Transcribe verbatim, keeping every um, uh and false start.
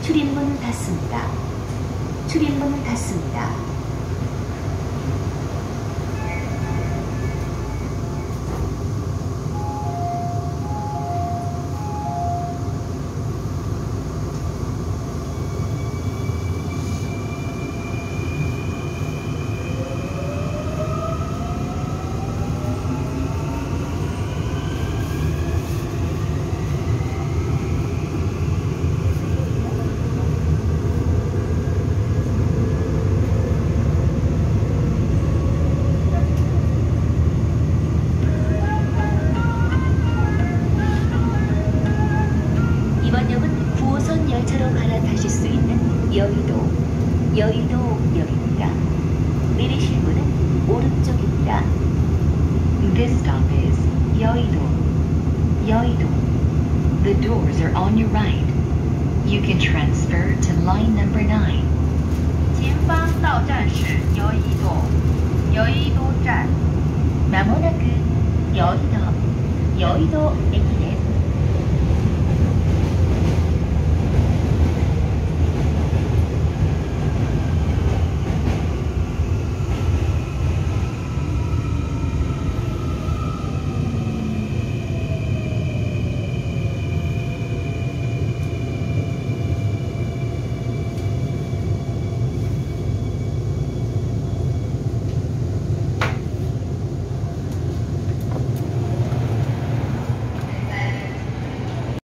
출입문을 닫습니다. 출입문을 닫습니다. 이번 역은 구 호선 열차로 갈아타실 수 있는 여의도, 여의도역입니다. 내리실 문은 오른쪽입니다. This stop is Yeouido. Yeouido. The doors are on your right. You can transfer to line number nine. 前方到站是여의도 여의도站。 まもなく여의도、여의도駅